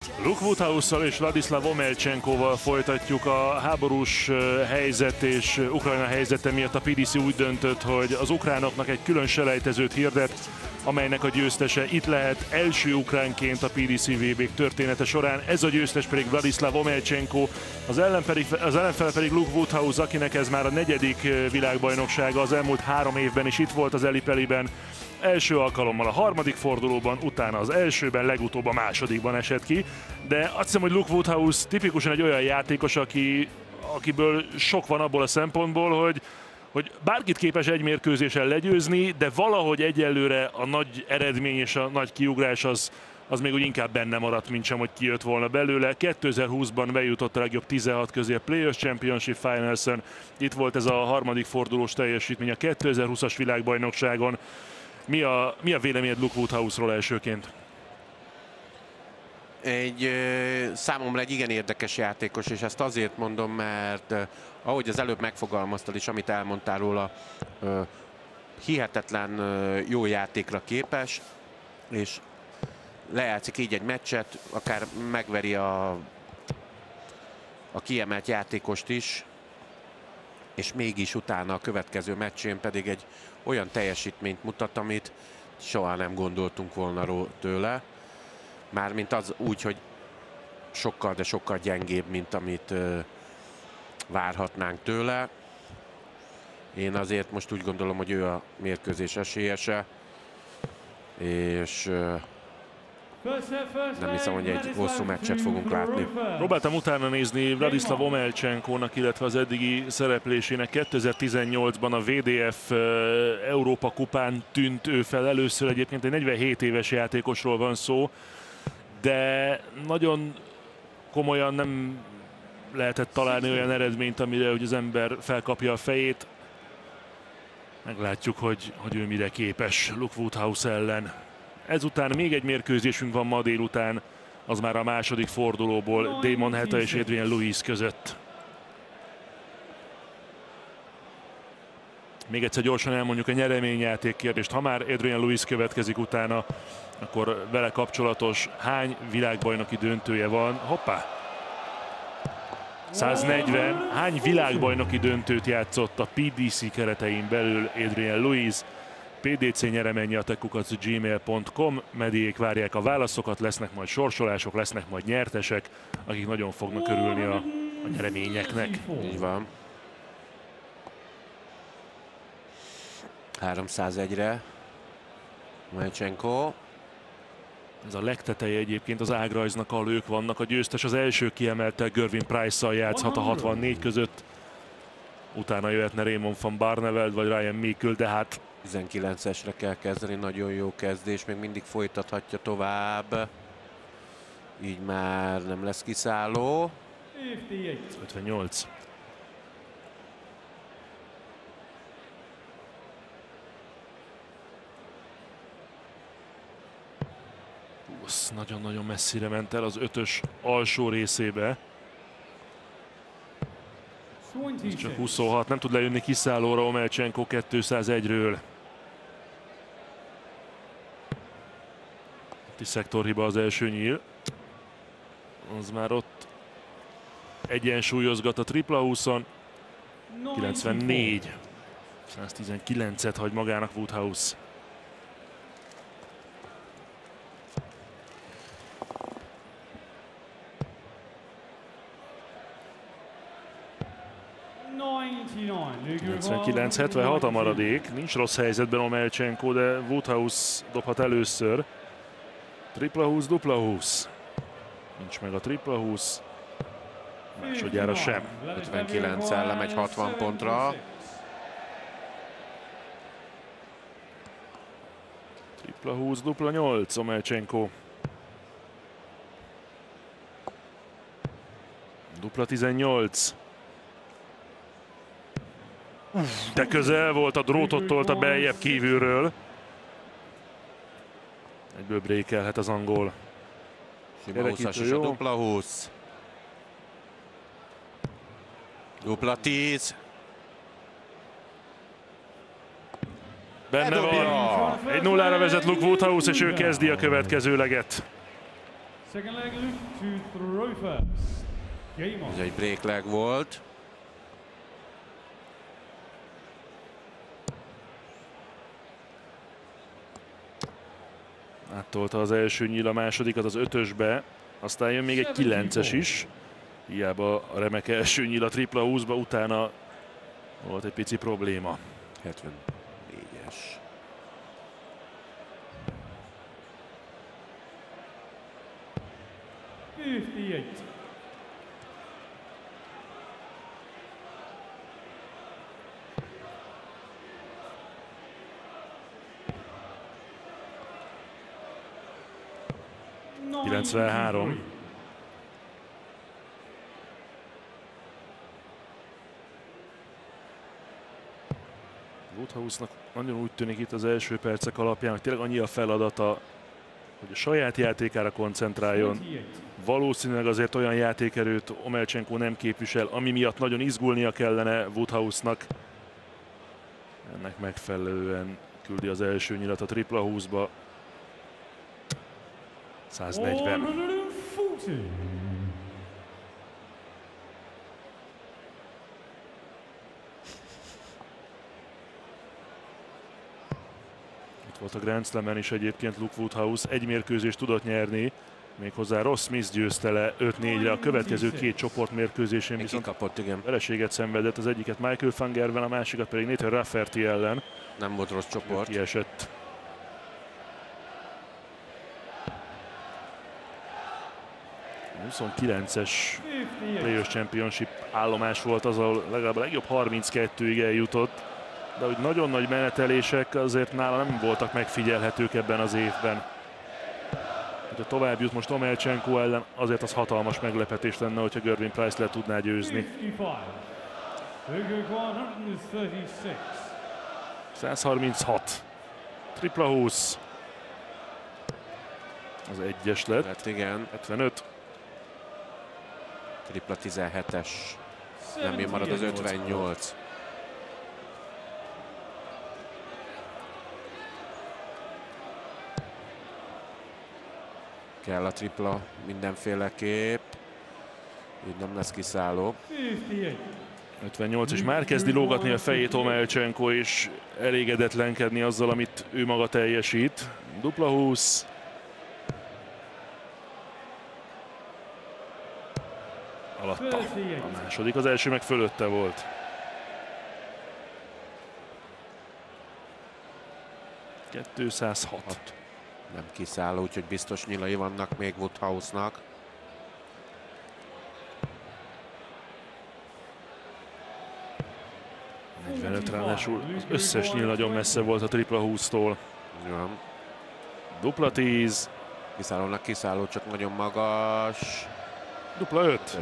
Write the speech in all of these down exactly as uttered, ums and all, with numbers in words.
Luke Woodhouse-szal és Vladislav Omelcsenkoval folytatjuk. A háborús helyzet és Ukrajna helyzete miatt a pé dé cé úgy döntött, hogy az ukránoknak egy külön selejtezőt hirdet, amelynek a győztese itt lehet első ukránként a pé dé cé vé bé története során. Ez a győztes pedig Vladislav Omelcsenko, az, ellen pedig, az ellenfele pedig Luke Woodhouse, akinek ez már a negyedik világbajnoksága, az elmúlt három évben is itt volt az Ellipeliben. Első alkalommal a harmadik fordulóban, utána az elsőben, legutóbb a másodikban esett ki. De azt hiszem, hogy Luke Woodhouse tipikusan egy olyan játékos, aki, akiből sok van abból a szempontból, hogy, hogy bárkit képes egy mérkőzésen legyőzni, de valahogy egyelőre a nagy eredmény és a nagy kiugrás az, az még úgy inkább benne maradt, mint sem, hogy kijött volna belőle. kétezer-húszban bejutott a legjobb tizenhat közé a Players Championship Finals-en. Itt volt ez a harmadik fordulós teljesítmény a kétezer-húszas világbajnokságon. Mi a, mi a véleményed Luke Woodhouse-ról elsőként? Egy számomra egy igen érdekes játékos, és ezt azért mondom, mert ahogy az előbb megfogalmaztad is, amit elmondtál róla, hihetetlen jó játékra képes, és lejátszik így egy meccset, akár megveri a, a kiemelt játékost is, és mégis utána a következő meccsén pedig egy olyan teljesítményt mutat, amit soha nem gondoltunk volna tőle. Mármint az úgy, hogy sokkal, de sokkal gyengébb, mint amit uh, várhatnánk tőle. Én azért most úgy gondolom, hogy ő a mérkőzés esélyese, és uh, nem hiszem, hogy egy hosszú meccset fogunk látni. Próbáltam utána nézni Vladislav Omelcsenkónak, illetve az eddigi szereplésének. kétezer-tizennyolcban a vé dé ef Európa kupán tűnt ő fel először, egyébként egy negyvenhét éves játékosról van szó, de nagyon komolyan nem lehetett találni olyan eredményt, amire hogy az ember felkapja a fejét. Meglátjuk, hogy, hogy ő mire képes Luke Woodhouse ellen. Ezután még egy mérkőzésünk van ma délután, az már a második fordulóból Damon Heta és Adrian Lewis között. Még egyszer gyorsan elmondjuk a nyereményjáték kérdést. Ha már Adrian Lewis következik utána, akkor vele kapcsolatos hány világbajnoki döntője van? Hoppá! száznegyven. Hány világbajnoki döntőt játszott a pé dé cé keretein belül Adrian Lewis? pé dé cé nyereménye a kukac gmail pont com, mediék várják a válaszokat, lesznek majd sorsolások, lesznek majd nyertesek, akik nagyon fognak örülni a, a nyereményeknek. Így van. háromszázegyre. Omelcsenko. Ez a legteteje egyébként az ágrajznak, ahol ők vannak. A győztes az első kiemelte Gervin Price-szal játszhat a hatvannégy között. Utána jöhetne Raymond van Barneveld vagy Ryan Meikle, de hát tizenkilencesre kell kezdeni, nagyon jó kezdés, még mindig folytathatja tovább. Így már nem lesz kiszálló. ötvennyolc. Nagyon-nagyon messzire ment el az ötös alsó részébe. Ez csak huszonhat, nem tud lejönni kiszállóra Omelcsenko kétszázegyről. Itt szektorhiba az első nyíl. Az már ott egyensúlyozgat a tripla húszon. kilencvennégy. száztizenkilencet hagy magának Woodhouse. kilencvenkilenc hetvenhat a maradék. Nincs rossz helyzetben Omelcsenko, de Woodhouse dobhat először. Tripla húsz, dupla húsz. Nincs meg a tripla húsz. Másodjára sem. ötvenkilenccel lemegy hatvan pontra. Tripla húsz, dupla nyolc Omelcsenko. Dupla tizennyolc. De közel volt, a drótot tolta beljebb kívülről. Egyből brékelhet az angol. Sima húszas és a dupla húsz. Dupla tíz. Benne van. Egy nullára vezet Luke Woodhouse, és ő kezdi a következő leget. Second leg loop to throw first. Game on. Ez egy break leg volt. Áttolta az első nyíl a másodikat az ötösbe, aztán jön még egy kilences is. Hiába a remek első nyíl a tripla húszba, utána volt egy pici probléma. hetvennégyes. fifty-eight. kilencvenhárom. Woodhouse-nak nagyon úgy tűnik itt az első percek alapján, hogy tényleg annyi a feladata, hogy a saját játékára koncentráljon. Valószínűleg azért olyan játékerőt Omelcsenko nem képvisel, ami miatt nagyon izgulnia kellene Woodhouse-nak. Ennek megfelelően küldi az első nyilat a tripla húszba. száznegyven. Itt volt a Grand Slam-en is egyébként Luke Woodhouse. Egy mérkőzést tudott nyerni, méghozzá Ross Smith győzte le öt négyre. A következő két csoportmérkőzésén viszont kapott, igen. vereséget szenvedett, az egyiket Michael van Gerwen, a másikat pedig Nathan Rafferty ellen. Nem volt rossz csoport. Kiesett. huszonkilences Players Championship állomás volt az, ahol legalább a legjobb harminckettőig eljutott, de hogy nagyon nagy menetelések azért nála nem voltak megfigyelhetők ebben az évben. Hogyha tovább jut most Omelcsenko ellen, azért az hatalmas meglepetés lenne, hogyha Gervin Price le tudná győzni. százharminchat. Tripla húsz. Az egyes lett. Hát igen. hetvenöt. Tripla tizenhetes. Nem én marad az ötvennyolc. Kell a tripla mindenféleképp. Így nem lesz kiszálló. ötvennyolc, és már kezdi lógatni a fejét Omelcsenko, és elégedetlenkedni azzal, amit ő maga teljesít. Dupla húsz. Alatta. A második, az első meg fölötte volt. kétszázhat. Nem kiszálló, úgyhogy biztos nyilai vannak még Woodhouse-nak. negyvenöt, ráadásul az összes nyíl nagyon messze volt a tripla húsztól. Ja. Dupla tíz. Kiszállónak kiszálló, csak nagyon magas. Dupla öt.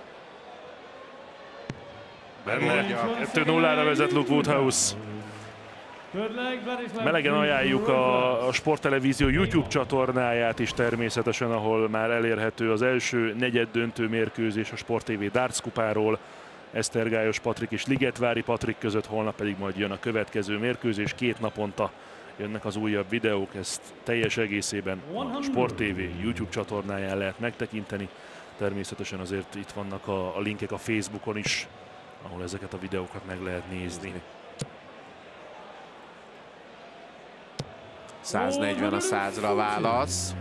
Benne. kettő nullára vezet Luke Woodhouse. Melegen ajánljuk a, a Sporttelevízió YouTube csatornáját is természetesen, ahol már elérhető az első negyeddöntő mérkőzés a Sport té vé Darts kupáról. Esztergályos Patrik és Ligetvári Patrik között, holnap pedig majd jön a következő mérkőzés. Két naponta jönnek az újabb videók, ezt teljes egészében a Sport té vé YouTube csatornáján lehet megtekinteni. Természetesen azért itt vannak a, a linkek a Facebookon is, ahol ezeket a videókat meg lehet nézni. száznegyven a százra a válasz.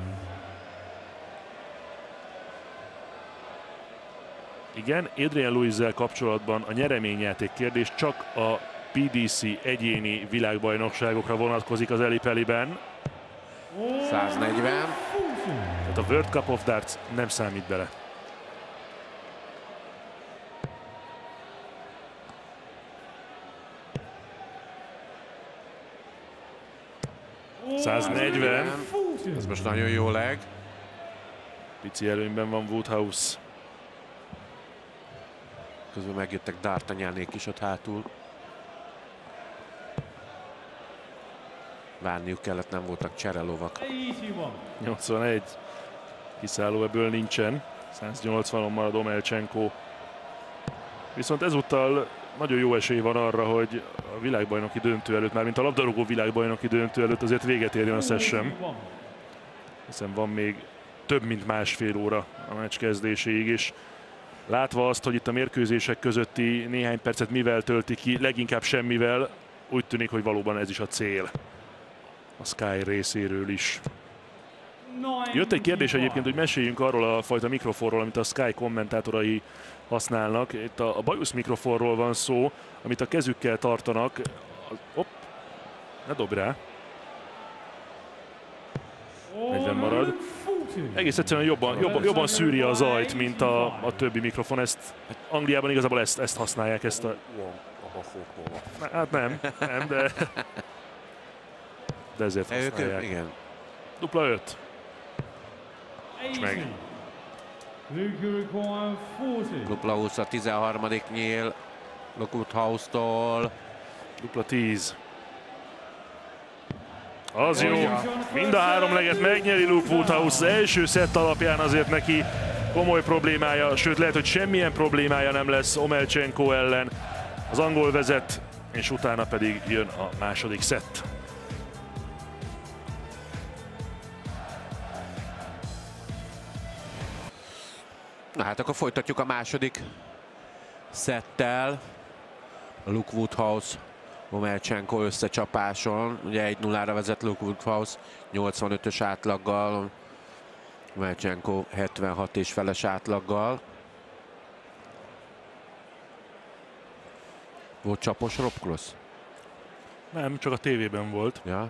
Igen, Adrian Lewis-zel kapcsolatban a nyereményjáték kérdés csak a pé dé cé egyéni világbajnokságokra vonatkozik az Ellipelliben. száznegyven. Tehát a World Cup of Darts nem számít bele. száznegyven. Ez most nagyon jó leg. Pici előnyben van Woodhouse. Közben megjöttek D'Artagnannék is ott hátul. Várniuk kellett, nem voltak cserelovak. nyolcvanegy. Kiszálló ebből nincsen. száznyolcvanon marad Omelcsenko. Viszont ezúttal nagyon jó esély van arra, hogy a világbajnoki döntő előtt, mármint a labdarúgó világbajnoki döntő előtt azért véget érjen a session. Hiszen van még több mint másfél óra a meccs kezdéséig, és látva azt, hogy itt a mérkőzések közötti néhány percet mivel tölti ki, leginkább semmivel, úgy tűnik, hogy valóban ez is a cél a Sky részéről is. Jött egy kérdés egyébként, hogy meséljünk arról a fajta mikrofonról, amit a Sky kommentátorai használnak. Itt a, a bajusz mikrofonról van szó, amit a kezükkel tartanak. Hopp, ne dobj rá. negyven marad. Egész egyszerűen jobban, jobban, jobban szűri a zajt, mint a, a többi mikrofon. Ezt Angliában igazából ezt, ezt használják. Ezt a... Hát nem, nem, de, de ezért használják. Igen. Dupla öt. És meg. Dupla húsz a tizenharmadik nyíl Lockwood House-tól. Dupla tíz. Az jó. Mind a három leget megnyeri Lockwood House. Az első szett alapján azért neki komoly problémája, sőt lehet, hogy semmilyen problémája nem lesz Omelchenko ellen. Az angol vezet, és utána pedig jön a második szett. Na hát akkor folytatjuk a második szettel. A Lockwood House Omelchenko összecsapáson. Ugye egy nullára vezet Lockwood House nyolcvanötös átlaggal. Omelchenko hetvenhat és feles átlaggal. Volt csapos Rob Cross? Nem, csak a tévében volt. Ja.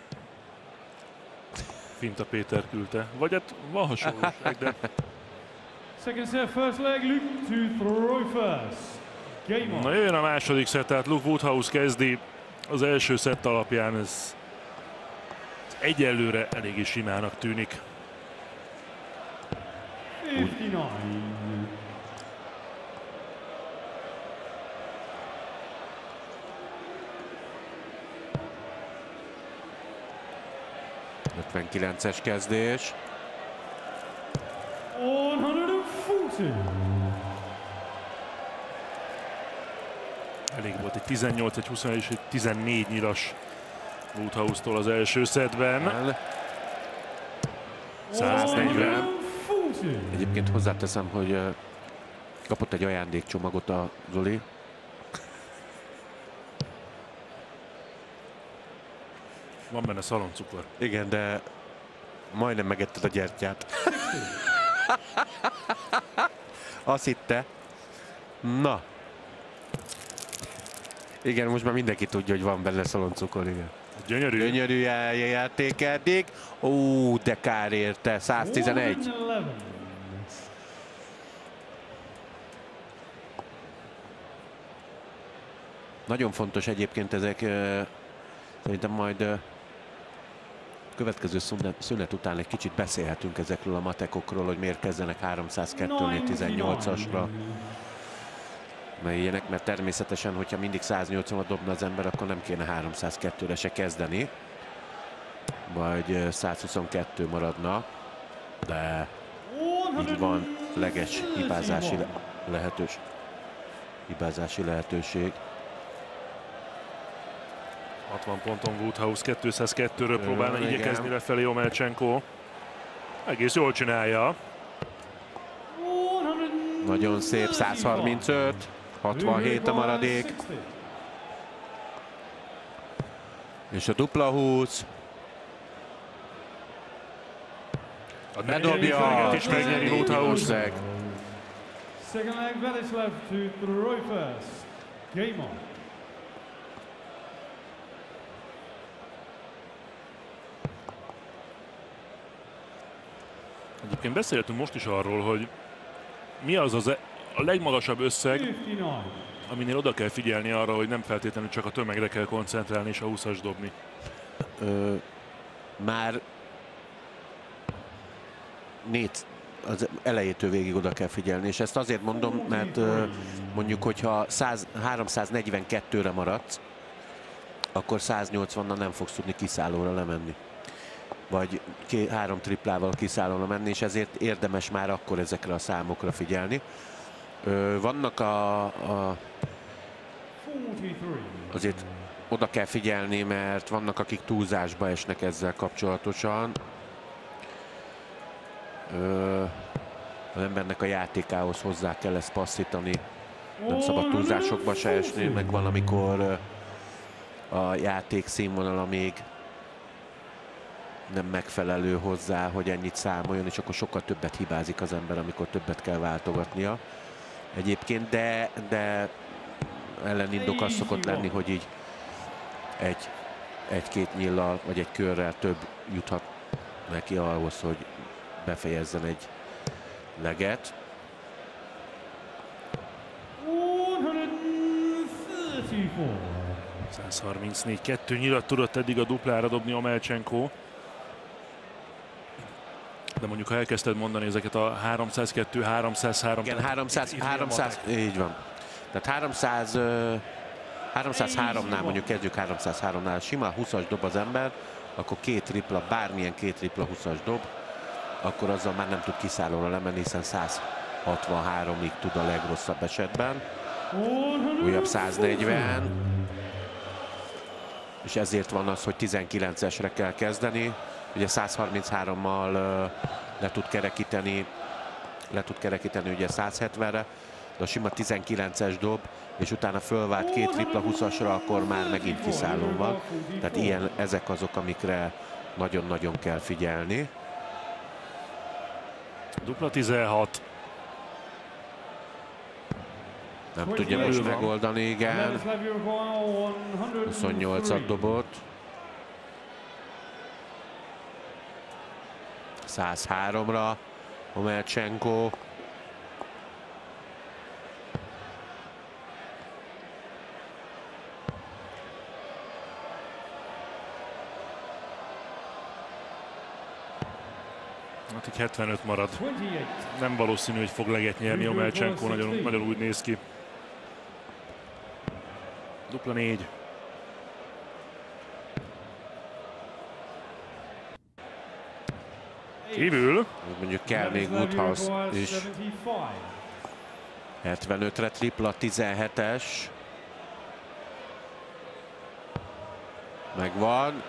Finta Péter küldte. Vagy hát van hasonlóság, de... Second set, first leg, Luke to throw first. Game on. Na jöjjön a második szett, tehát Lockwood House kezdi. Az első szett alapján ez egyelőre eléggé simának tűnik. fifty-nine. ötvenkilences kezdés. one forty. Elég volt egy tizennyolc, egy huszonegy és egy tizennégy nyilas Woodhouse-tól az első szettben. száznegyven. Egyébként hozzáteszem, hogy uh, kapott egy ajándékcsomagot a Zoli. Van benne szaloncukor. Igen, de majdnem megetted a gyertyát. Azt hitte. Na. Igen, most már mindenki tudja, hogy van benne szaloncukor, igen. Gyönyörű. Gyönyörű játék eddig. Ó, de kár érte. száztizenegy. Nagyon fontos egyébként ezek. Szerintem majd következő szünet után egy kicsit beszélhetünk ezekről a matekokról, hogy miért kezdenek háromszázkettőnél tizennyolcasra. Mert ilyenek, mert természetesen, hogyha mindig száznyolcvanat dobna az ember, akkor nem kéne háromszázkettőre se kezdeni. Vagy százhuszonkettő maradna, de így van leges hibázási lehetős, hibázási lehetőség. hatvan ponton Woodhouse, kétszázkettőről próbálna Ö, igyekezni lefelé Omelchenko. Egész jól csinálja. Nagyon szép, százharmincöt, hatvanhét a maradék. És a dupla húsz. A bedobja, is megnyeri Woodhouse. Second leg, Vladislav to throw first. Game on. Egyébként beszéltünk most is arról, hogy mi az az a legmagasabb összeg, aminél oda kell figyelni arra, hogy nem feltétlenül csak a tömegre kell koncentrálni és a húszas dobni. Ö, már négy, az elejétől végig oda kell figyelni, és ezt azért mondom, mert ö, mondjuk, hogyha száz, háromszáznegyvenkettőre maradsz, akkor száznyolcvannal nem fogsz tudni kiszállóra lemenni. Vagy ké, három triplával kiszállóra menni, és ezért érdemes már akkor ezekre a számokra figyelni. Ö, vannak a, a... Azért oda kell figyelni, mert vannak, akik túlzásba esnek ezzel kapcsolatosan. Ö, az embernek a játékához hozzá kell ezt passzítani. Nem szabad túlzásokba se esni, meg van, amikor a játék színvonala még nem megfelelő hozzá, hogy ennyit számoljon, és akkor sokkal többet hibázik az ember, amikor többet kell váltogatnia. Egyébként, de, de ellenindok az szokott lenni, hogy így egy, egy-két nyillal, vagy egy körrel több juthat neki ahhoz, hogy befejezzen egy leget. száz harmincnégy, kettő nyilat tudott eddig a duplára dobni Omelcsenko. De mondjuk, ha elkezdted mondani ezeket a háromszázkettő, háromszázhárom... Igen, háromszáz, háromszáz, így van. Tehát háromszáz, háromszázháromnál, mondjuk kezdjük háromszázháromnál, simán húszas dob az ember, akkor két tripla, bármilyen két tripla húszas dob, akkor azzal már nem tud kiszállóra lemenni, hiszen száz hatvanháromig tud a legrosszabb esetben. Újabb száznegyven. És ezért van az, hogy tizenkilencesre kell kezdeni. Ugye száz harminchárommal le tud kerekíteni, le tud kerekíteni ugye száz hetvenre, de a sima tizenkilences dob, és utána fölvált két tripla húszasra, akkor már megint kiszállón van. Tehát ilyen, ezek azok, amikre nagyon-nagyon kell figyelni. Dupla tizenhat. Nem tudja most megoldani, igen. huszonnyolcat dobott. száz háromra Omelcsenko. Hát így hetvenöt marad. Nem valószínű, hogy fog leget nyerni Omelcsenko, nagyon, nagyon úgy néz ki. Dupla négy. Kívül. Mondjuk kell még Woodhouse is. hetvenötre tripla, tizenhetes. Megvan.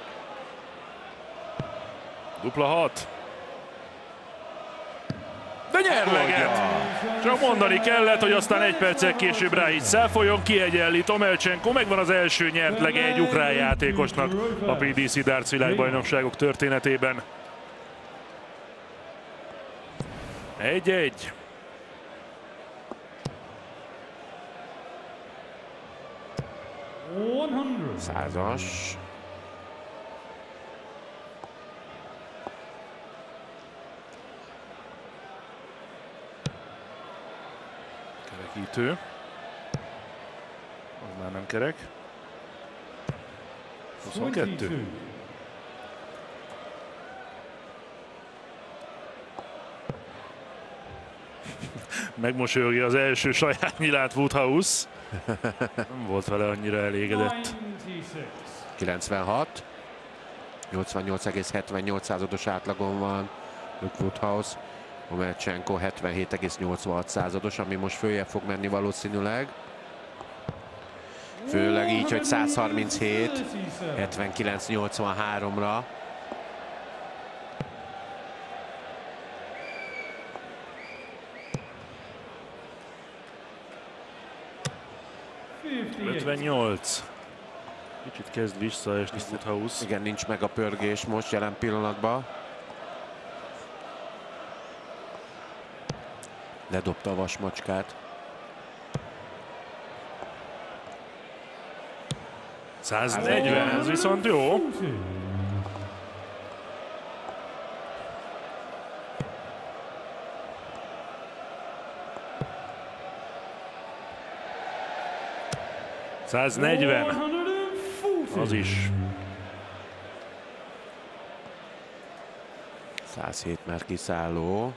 Dupla hat. De nyer leget! Csak mondani kellett, hogy aztán egy perccel később rá így száfoljon, kiegyenlít Omelcsenko, megvan az első nyert lege egy ukrán játékosnak a pé dé cé Darts világbajnokságok történetében. Egy-egy. Százas. Kerekítő. Az már nem kerek. huszonkettő. Megmosolyogja az első saját nyilát Woodhouse. Nem volt vele annyira elégedett. kilencvenhat. nyolcvannyolc egész hetvennyolc százados átlagon van Luke Woodhouse. Omelcsenko hetvenhét egész nyolcvanhat százados, ami most följebb fog menni valószínűleg. Főleg így, hogy száz harminchét, hetvenkilenc nyolcvanháromra. ötvennyolc. Kicsit kezd visszaesni Woodhouse. Igen, nincs meg a pörgés most jelen pillanatban. Ledobta a vasmacskát. száznegyven, ez viszont jó. száznegyven. Az is. százhét már kiszálló.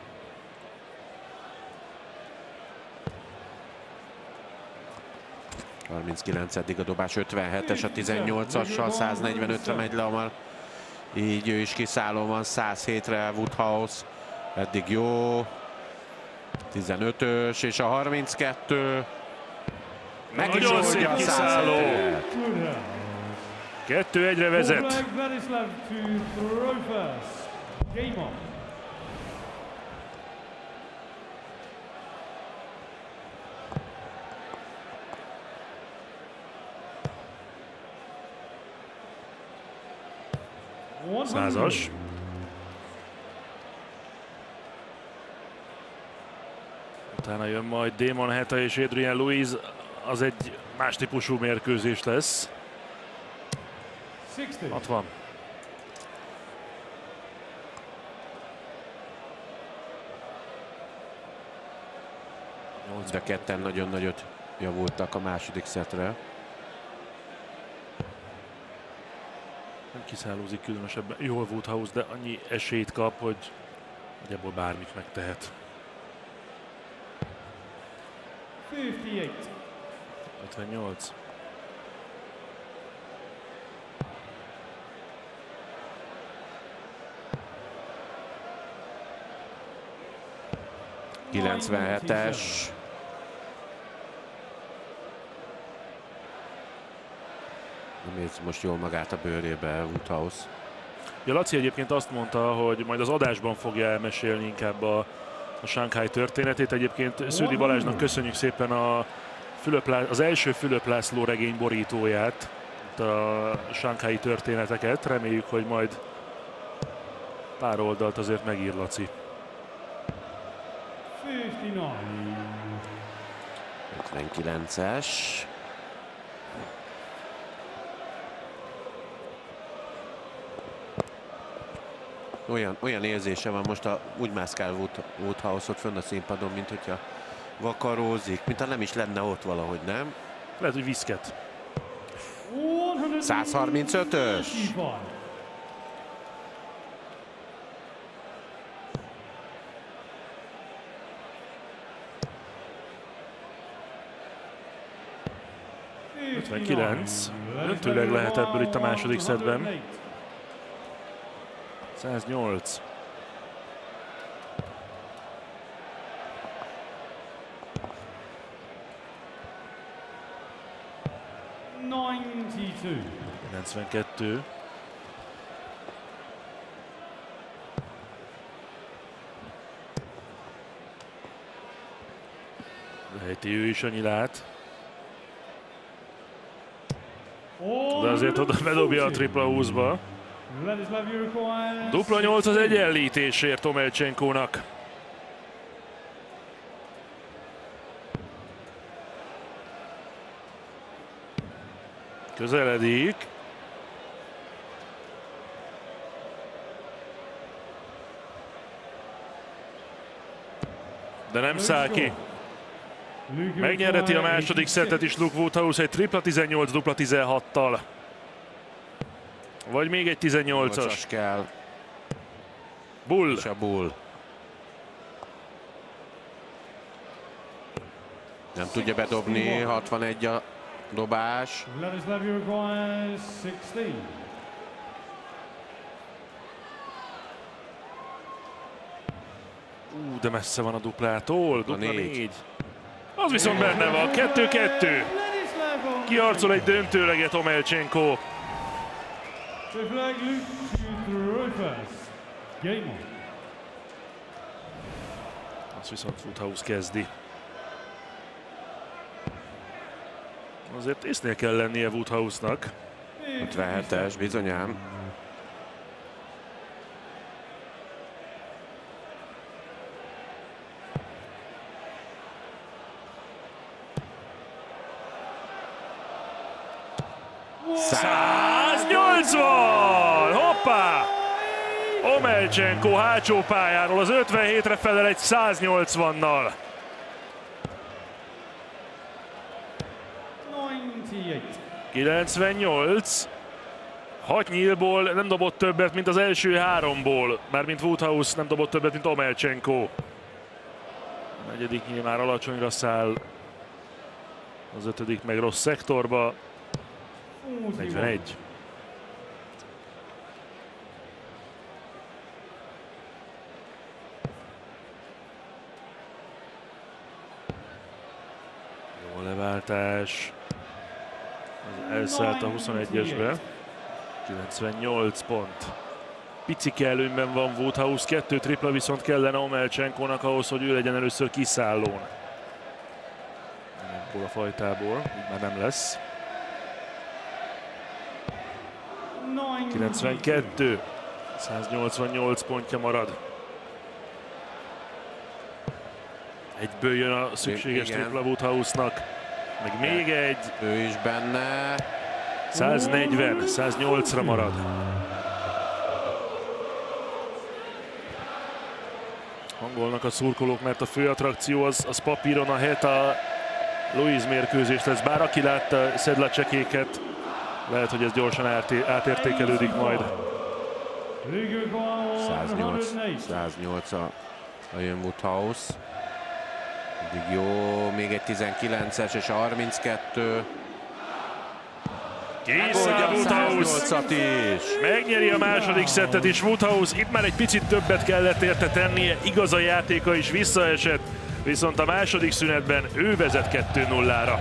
harminckilenc eddig a dobás, ötvenhetes a tizennyolcassal, száznegyvenötre megy le, már így ő is kiszálló van, száz hétre Woodhouse, eddig jó, tizenötös és a harminckettő, meg is oldja a kiszálló. Kettő egyre vezet. Százas. Utána jön majd Damon Heta és Adrian Lewis, az egy más típusú mérkőzés lesz. hatvan. De ketten nagyon nagyot javultak a második szetre. Nem kiszállózik különösebben jól Woodhouse, de annyi esélyt kap, hogy nagyjából bármit megtehet. ötvennyolc. kilencvenhetes. Nem érzi most jól magát a bőrébe Woodhouse. Ja, Laci egyébként azt mondta, hogy majd az adásban fogja elmesélni inkább a, a Shanghai történetét. Egyébként Sződi Balázsnak köszönjük szépen a Fülöp, az első Fülöp László regény borítóját, a Shanghai történeteket. Reméljük, hogy majd pár oldalt azért megír Laci. ötvenkilences. Olyan, olyan érzése van most, a, úgy mászkál Woodhouse-ot fönn a színpadon, mint hogyha vakarózik, mintha nem is lenne ott valahogy, nem? Lehet, hogy viszket. százharmincötös. ötvenkilenc. Döntőleg lehet ebből itt a második szettben. száznyolc. kilencvenkettő. Leheti ő is a nyilát. De azért oda bedobja a tripla húszba. Dupla nyolc az egyenlítésért Omelcsenkónak. Közeledik. De nem száll ki. Megnyerheti a második szettet is Luke Woodhouse egy tripla tizennyolc, dupla tizenhattal. Vagy még egy tizennyolcas. kell. Bull. És a Bull. Nem tudja bedobni, hatvanegy a dobás. Ú, de messze van a duplától. Dupla négy. Az viszont benne van. kettő-kettő. Kiharcol egy döntőleget Omelcsenko. Azt viszont Woodhouse kezdi. Azért észnél kell lennie Woodhouse-nak. ötvenhetes, bizonyám. száznyolcvan! Hoppá! Omelcsenko hátsó pályáról az ötvenhétre felel egy száznyolcvannal. kilencvennyolc. Hat nyílból nem dobott többet, mint az első háromból. Mármint Woodhouse nem dobott többet, mint Omelcsenko. A negyedik nyíl már alacsonyra száll. Az ötödik meg rossz szektorba. negyvenegy. Jó leváltás. Elszállt a huszonegyesbe. kilencvennyolc pont. Picike előnyben van Woodhouse, kettő tripla viszont kellene Omelcsenkónak ahhoz, hogy ő legyen először kiszállón. Ebből a fajtából, így már nem lesz. kilencvenkettő. száznyolcvannyolc pontja marad. Egyből jön a szükséges tripla Woodhouse-nak. Meg még egy. Ő is benne. száznegyven, száznyolcra marad. Hangolnak a szurkolók, mert a fő attrakció az, az papíron a Heta Louise mérkőzés lesz. Bár aki látta Sedlacsekéket, lehet, hogy ez gyorsan átértékelődik majd. száznyolc, száznyolc a, a jön Woodhouse. Eddig jó, még egy tizenkilences és a harminckettő. Készül Woodhouse is. Megnyeri a második szettet is Woodhouse. Itt már egy picit többet kellett érte tennie. Igaz, a játéka is visszaesett, viszont a második szünetben ő vezet kettő nullára.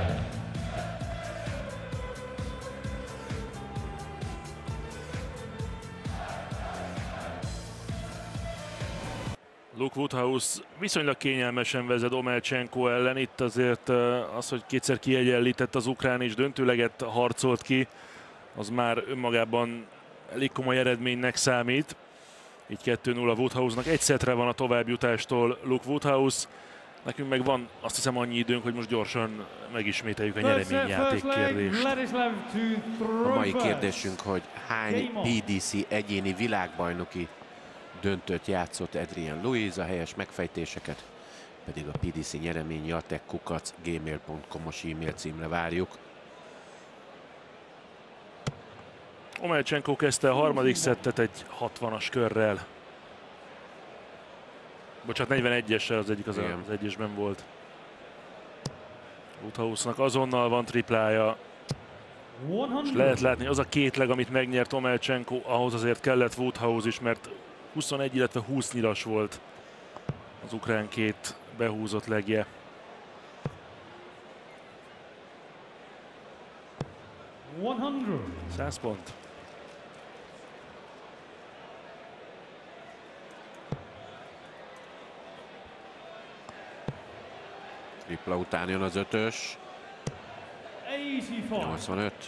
Luke Woodhouse viszonylag kényelmesen vezet Omelcsenko ellen. Itt azért az, hogy kétszer kiegyenlített az ukrán és döntőleget harcolt ki, az már önmagában elég komoly eredménynek számít. Így kettő nulla Woodhouse-nak. Egy szettre van a továbbjutástól Luke Woodhouse. Nekünk meg van, azt hiszem, annyi időnk, hogy most gyorsan megismételjük a nyereményjáték kérdést. A mai kérdésünk, hogy hány pé dé cé egyéni világbajnoki döntőt játszott Adrian Louise, a helyes megfejtéseket pedig a pé dé cé nyeremény jatek kukac gmail pont com-os e-mail címre várjuk. Omelcsenko kezdte a harmadik szettet egy hatvanas körrel. Bocsánat, negyvenegyessel, az egyik az, az egyesben volt. Woodhouse-nak azonnal van triplája. És lehet látni, az a két leg, amit megnyert Omelcsenko, ahhoz azért kellett Woodhouse is, mert huszonegy, illetve húsz nyilas volt az ukrán két behúzott legje. száz pont. Tripla után jön az ötös. nyolcvanöt.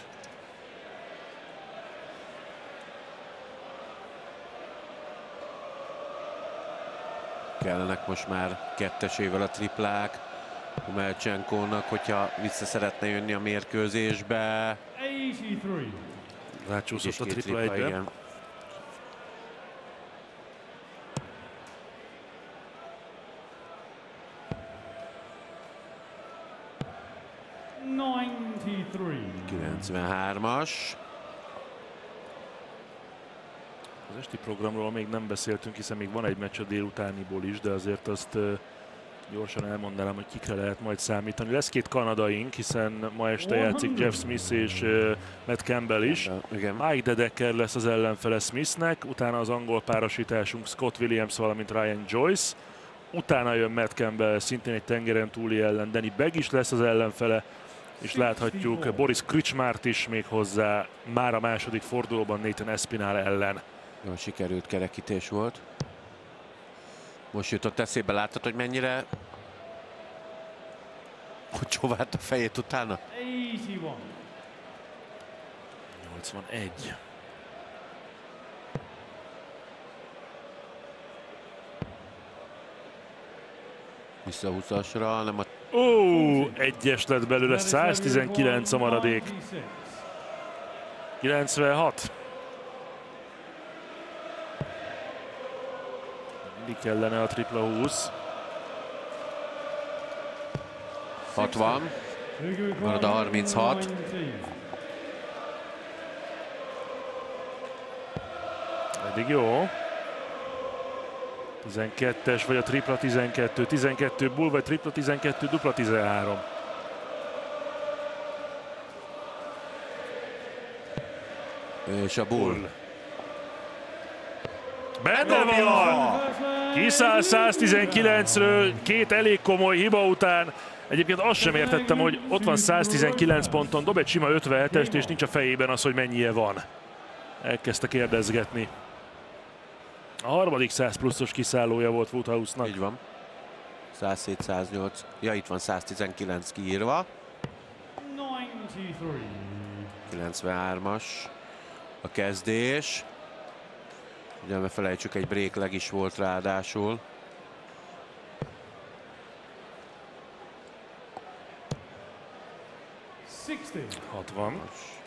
Kellenek most már kettesével a triplák Omelcsenkónak, hogyha vissza szeretne jönni a mérkőzésbe. Rácsúszott a tripla egyben. Igen. kilencvenhármas. Az esti programról még nem beszéltünk, hiszen még van egy meccs a délutániból is, de azért azt uh, gyorsan elmondanám, hogy kikre lehet majd számítani. Lesz két kanadaink, hiszen ma este játszik Jeff Smith és uh, Matt Campbell is. Igen. Mike Dedeker lesz az ellenfele Smithnek, utána az angol párosításunk Scott Williams, valamint Ryan Joyce. Utána jön Matt Campbell, szintén egy tengeren túli ellen. Danny Begg is lesz az ellenfele, és láthatjuk Boris Krichmárt is még hozzá már a második fordulóban Nathan Espinal ellen. Jól sikerült kerekítés volt. Most jutott eszébe, láttad, hogy mennyire hogy csóvált a fejét utána? nyolcvanegy. Vissza húszasra, nem a... Ó, egyes lett belőle, száztizenkilenc a maradék. kilencvenhat. Mindig kellene a tripla húsz. hatvan. Marad a harminchat. Eddig jó. tizenkettes vagy a tripla tizenkettő. tizenkettő bull vagy tripla tizenkettő, dupla tizenhárom. És a bull. Benne van! Kiszáll száztizenkilencről két elég komoly hiba után. Egyébként azt sem értettem, hogy ott van száztizenkilenc ponton, dob egy sima ötvenhetest, és nincs a fejében az, hogy mennyie van. Elkezdte kérdezgetni. A harmadik száz pluszos kiszállója volt Woodhouse-nak. Így van. százhét, száznyolc. Ja, itt van száztizenkilenc kiírva. kilencvenhármas a kezdés. Ugye ne felejtsük, egy break leg is volt ráadásul. hatvan.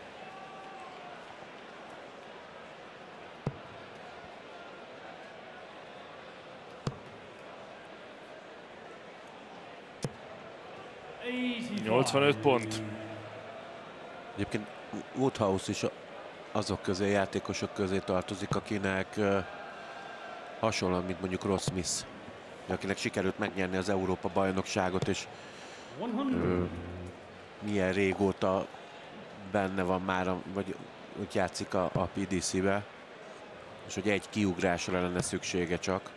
nyolcvanöt pont. Egyébként Woodhouse is azok közé, játékosok közé tartozik, akinek uh, hasonlóan, mint mondjuk Ross Smith, akinek sikerült megnyerni az Európa-bajnokságot, és uh, milyen régóta benne van már, vagy úgy játszik a, a pé dé cé-be, és hogy egy kiugrásra lenne szüksége csak.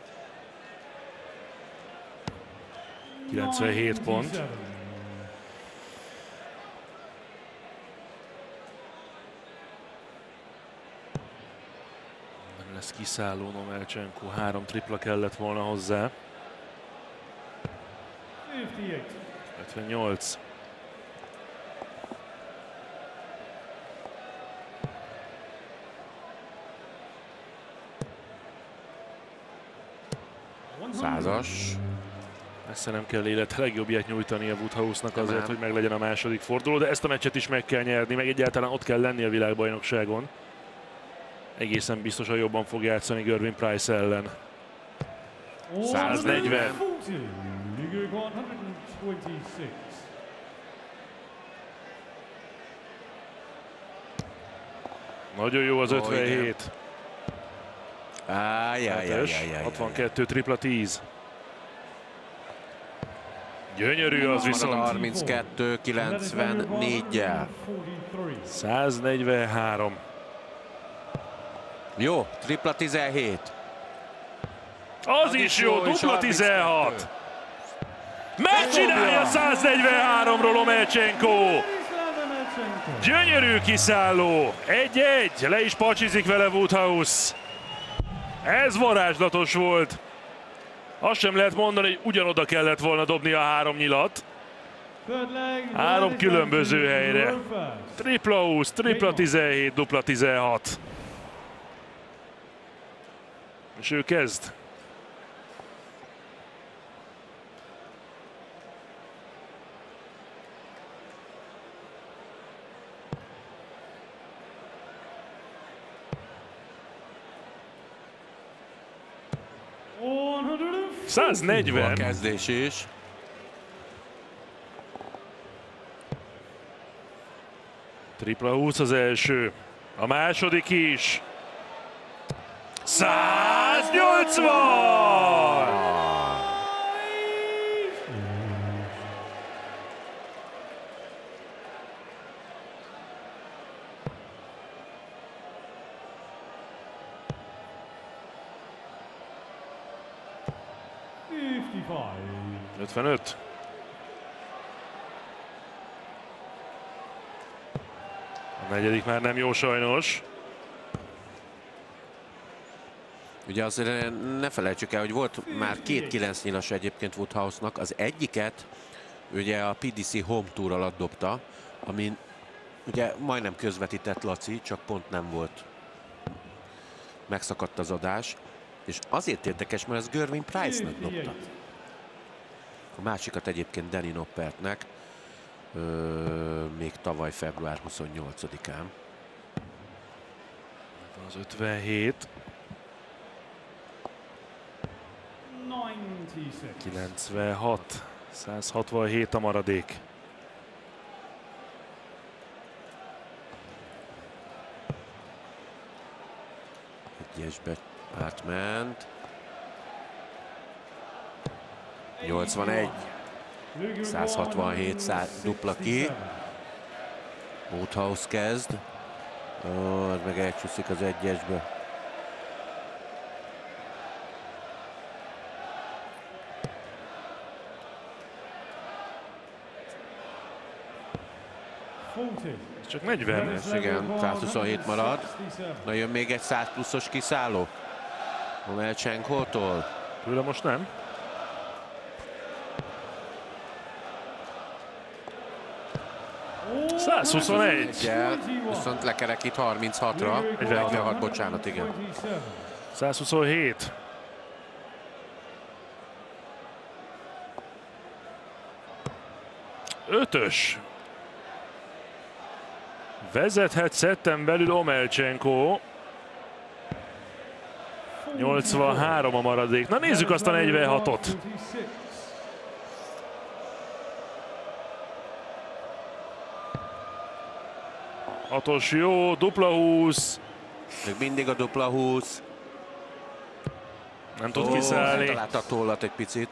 kilencvenhét pont. Nem lesz kiszálló Nomelcsenko, három tripla kellett volna hozzá. ötvennyolc. Százas. Messze nem kell élete legjobbját nyújtani a Woodhouse-nak azért, hogy meglegyen a második forduló, de ezt a meccset is meg kell nyerni, meg egyáltalán ott kell lenni a világbajnokságon. Egészen biztosan jobban fog játszani Gervin Price ellen. száznegyven. Nagyon jó az ötvenhét. Ájjájjájjájjáj. hatvankettő, tripla tíz. Gyönyörű az viszont. harminckettő kilencvennégyel. száznegyvenhárom. Jó, tripla tizenhét. Az, az is jó, dupla tizenhat. Megcsinálja száznegyvenháromról Nomelcsenko. Gyönyörű kiszálló. egy-egy. Le is pacsizik vele Woodhouse. Ez varázslatos volt. Azt sem lehet mondani, hogy ugyanoda kellett volna dobni a három nyilat. Három különböző helyre. Tripla húsz, tripla tizenhét, dupla tizenhat. És ő kezd. száznegyven. A kezdés is. Tripla húsz az első. A második is. száznyolcvan! ötvenöt. A negyedik már nem jó sajnos. Ugye azért ne felejtsük el, hogy volt már két kilenc nyilas egyébként Woodhouse-nak. Az egyiket ugye a pé dé cé Home Tour alatt dobta, amin ugye majdnem közvetített Laci, csak pont nem volt. Megszakadt az adás. És azért érdekes, mert ez Gervin Price-nak dobta. A másikat egyébként Danny Noppertnek ö, még tavaly február huszonnyolcadikán. Az ötvenhét. kilencvenhat. százhatvanhét a maradék. Egyesbe átment. nyolcvanegy. százhatvanhét száz, dupla ki. Woodhouse kezd. Ó, az meg elcsúszik az egyesbe. Csak negyven. Igen, százhuszonhét marad. Na jön még egy száz pluszos kiszálló. Nomelcsenkótól. Tőle most nem. százhuszonegy. Viszont lekerekít harminchatra. negyvenhat, bocsánat, igen. százhuszonhét. Ötös. Vezethet szetten belül Omelcsenko. nyolcvanhárom a maradék. Na nézzük azt a negyvenhatot. Hatos jó, dupla húsz. Még mindig a dupla húsz. Nem tud kiszállni. Talált a tollat egy picit.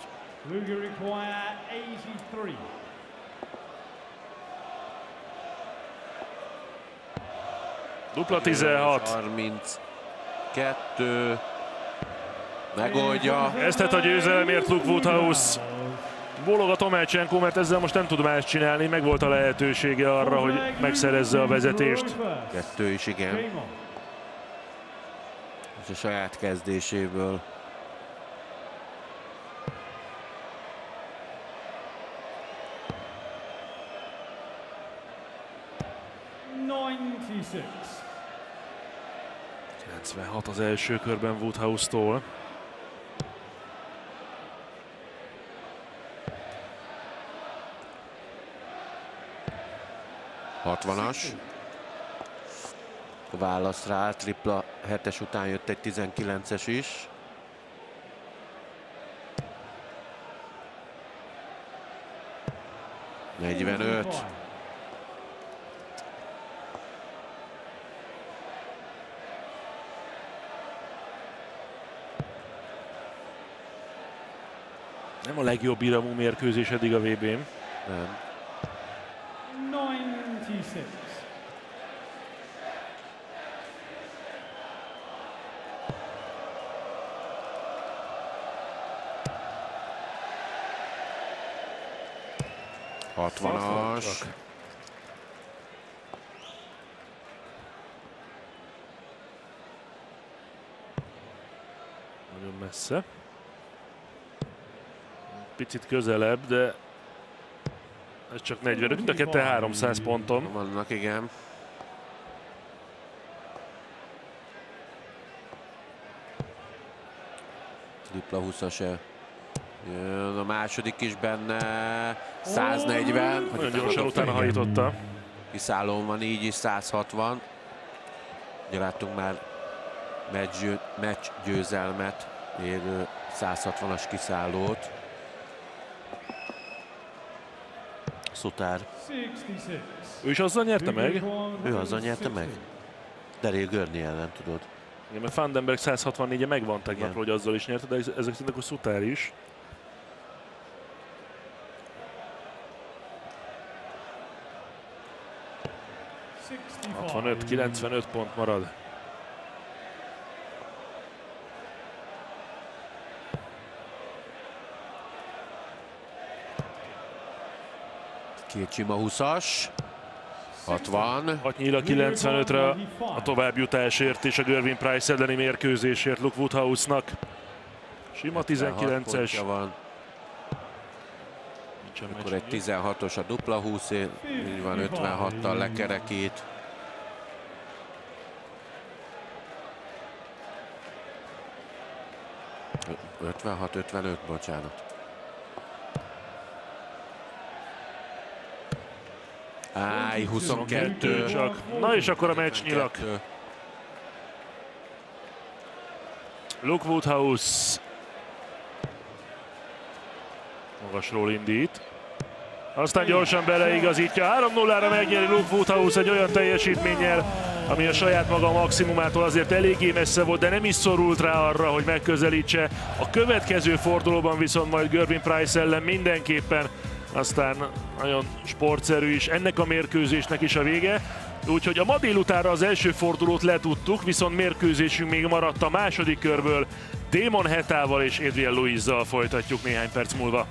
Dupla tizenhat. harminckettő. Megoldja. Ezt tett a győzelemért Luke Woodhouse. Bólogat Omelcsenko, mert ezzel most nem tud más csinálni. Meg volt a lehetősége arra, hogy megszerezze a vezetést. Kettő is, igen. És a saját kezdéséből. kilencvenhat az első körben Woodhouse-tól. hatvanas. Válasz rá, tripla hetes után jött egy tizenkilences is. negyvenöt. Nem a legjobb iramú mérkőzés eddig a vé bén. Nem. hatvanas. Nagyon messze. Picit közelebb, de ez csak negyvenöt, mind a kettő háromszáz ponton. Vannak, igen. Tripla húszas -e. Jön a második is benne. száznegyven. Nagyon gyorsan utána hajította. Kiszállón van, így is száz hatvan. Ugye láttunk már meccs, meccs győzelmet érő száz hatvanas kiszállót. Suter. Ő is azzal nyerte meg? Ő azzal nyerte meg? Daryl Gurney ellen, tudod. Igen, mert Vandenberg száz hatvannégy-e megvan tegnap, hogy azzal is nyerte, de ezek szerint akkor Suter is. hatvanöt kilencvenöt pont marad. Két sima húszas. hatvan. hat nyíl a kilencvenötre a továbbjutásért és a Gervin Price elleni mérkőzésért Luke Woodhouse-nak. Sima tizenkilences. Van. Akkor egy tizenhatos a dupla húszért, így van, ötvenhattal lekerekít. ötvenhat ötvenöt, bocsánat. Áj, huszonkettő. Csak. Na és akkor a meccs nyilak. Luke Woodhouse magasról indít. Aztán gyorsan beleigazítja. három nullára megnyeri Luke Woodhouse egy olyan teljesítménnyel, ami a saját maga maximumától azért eléggé messze volt, de nem is szorult rá arra, hogy megközelítse. A következő fordulóban viszont majd Gervin Price ellen mindenképpen, aztán nagyon sportszerű is ennek a mérkőzésnek is a vége. Úgyhogy a ma délutánra az első fordulót letudtuk, viszont mérkőzésünk még maradt a második körből. Damon Hetával és Adrian Lewis-zal folytatjuk néhány perc múlva.